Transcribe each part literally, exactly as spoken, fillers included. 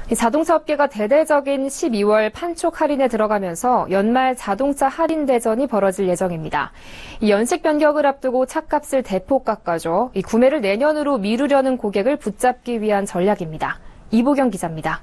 자동차 업계가 대대적인 십이월 판촉 할인에 들어가면서 연말 자동차 할인 대전이 벌어질 예정입니다. 이 연식 변경을 앞두고 차값을 대폭 깎아줘 이 구매를 내년으로 미루려는 고객을 붙잡기 위한 전략입니다. 이보경 기자입니다.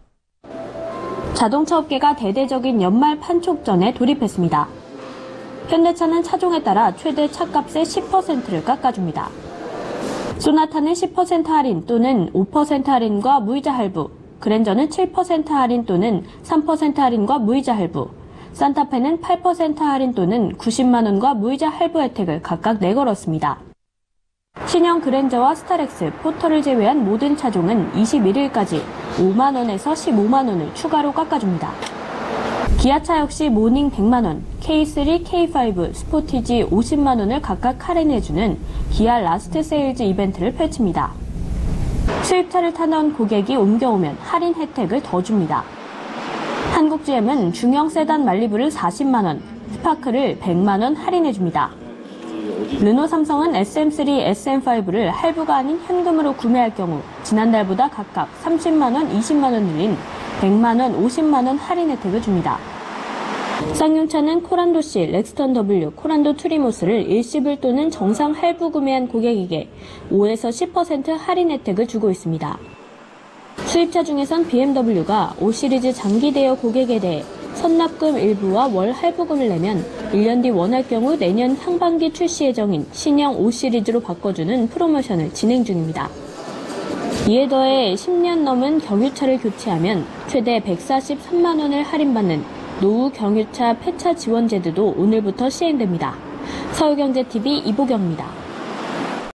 자동차 업계가 대대적인 연말 판촉전에 돌입했습니다. 현대차는 차종에 따라 최대 차값의 십 퍼센트를 깎아줍니다. 소나타는 십 퍼센트 할인 또는 오 퍼센트 할인과 무이자 할부, 그랜저는 칠 퍼센트 할인 또는 삼 퍼센트 할인과 무이자 할부, 산타페는 팔 퍼센트 할인 또는 구십만 원과 무이자 할부 혜택을 각각 내걸었습니다. 신형 그랜저와 스타렉스, 포터를 제외한 모든 차종은 이십일 일까지 오만 원에서 십오만 원을 추가로 깎아줍니다. 기아차 역시 모닝 백만 원, 케이 쓰리, 케이 파이브, 스포티지 오십만 원을 각각 할인해주는 기아 라스트 세일즈 이벤트를 펼칩니다. 수입차를 타던 고객이 옮겨오면 할인 혜택을 더 줍니다. 한국지엠은 중형 세단 말리부를 사십만 원, 스파크를 백만 원 할인해줍니다. 르노 삼성은 에스엠 쓰리, 에스엠 파이브를 할부가 아닌 현금으로 구매할 경우 지난달보다 각각 삼십만 원, 이십만 원 늘린 백만 원, 오십만 원 할인 혜택을 줍니다. 쌍용차는 코란도 C, 렉스턴 더블유, 코란도 투리모스를 일시불 또는 정상 할부 구매한 고객에게 오에서 십 퍼센트 할인 혜택을 주고 있습니다. 수입차 중에선 비엠더블유가 오 시리즈 장기 대여 고객에 대해 선납금 일부와 월 할부금을 내면 일 년 뒤 원할 경우 내년 상반기 출시 예정인 신형 오 시리즈로 바꿔주는 프로모션을 진행 중입니다. 이에 더해 십 년 넘은 경유차를 교체하면 최대 백사십삼만 원을 할인받는 노후 경유차 폐차 지원 제도도 오늘부터 시행됩니다. 서울경제티비 이보경입니다.